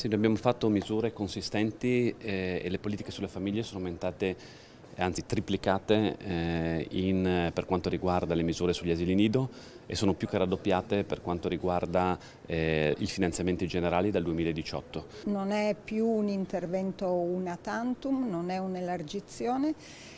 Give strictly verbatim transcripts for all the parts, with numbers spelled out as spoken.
Sì, noi abbiamo fatto misure consistenti eh, e le politiche sulle famiglie sono aumentate, anzi triplicate eh, in, per quanto riguarda le misure sugli asili nido e sono più che raddoppiate per quanto riguarda eh, i finanziamenti generali dal duemiladiciotto. Non è più un intervento una tantum, non è un'elargizione,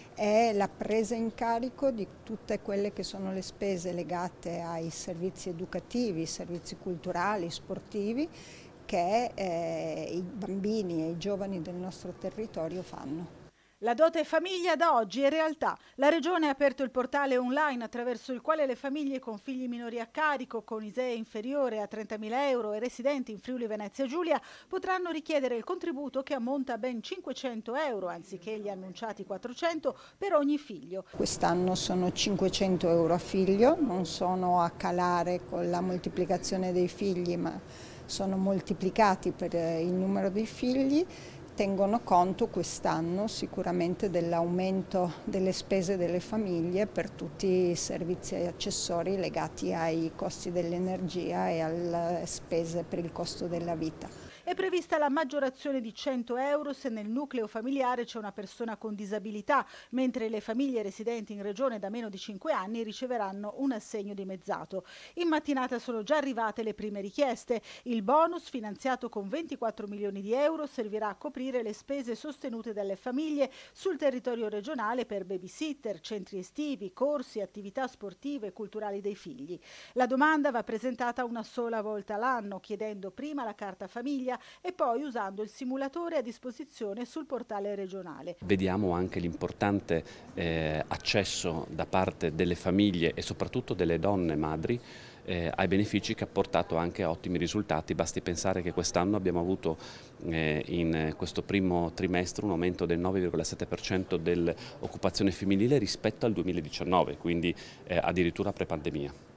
è la presa in carico di tutte quelle che sono le spese legate ai servizi educativi, servizi culturali, sportivi che eh, i bambini e i giovani del nostro territorio fanno. La dote famiglia da oggi è realtà. La Regione ha aperto il portale online attraverso il quale le famiglie con figli minori a carico, con I S E E inferiore a trentamila euro e residenti in Friuli Venezia Giulia potranno richiedere il contributo che ammonta a ben cinquecento euro, anziché gli annunciati quattrocento, per ogni figlio. Quest'anno sono cinquecento euro a figlio, non sono a calare con la moltiplicazione dei figli, ma sono moltiplicati per il numero dei figli. Tengono conto quest'anno sicuramente dell'aumento delle spese delle famiglie per tutti i servizi e accessori legati ai costi dell'energia e alle spese per il costo della vita. È prevista la maggiorazione di cento euro se nel nucleo familiare c'è una persona con disabilità, mentre le famiglie residenti in regione da meno di cinque anni riceveranno un assegno dimezzato. In mattinata sono già arrivate le prime richieste. Il bonus, finanziato con ventiquattro milioni di euro, servirà a coprire le spese sostenute dalle famiglie sul territorio regionale per babysitter, centri estivi, corsi, attività sportive e culturali dei figli. La domanda va presentata una sola volta l'anno, chiedendo prima la carta famiglia e poi usando il simulatore a disposizione sul portale regionale. Vediamo anche l'importante eh, accesso da parte delle famiglie e soprattutto delle donne madri eh, ai benefici che ha portato anche a ottimi risultati. Basti pensare che quest'anno abbiamo avuto eh, in questo primo trimestre un aumento del nove virgola sette per cento dell'occupazione femminile rispetto al duemiladiciannove, quindi eh, addirittura pre-pandemia.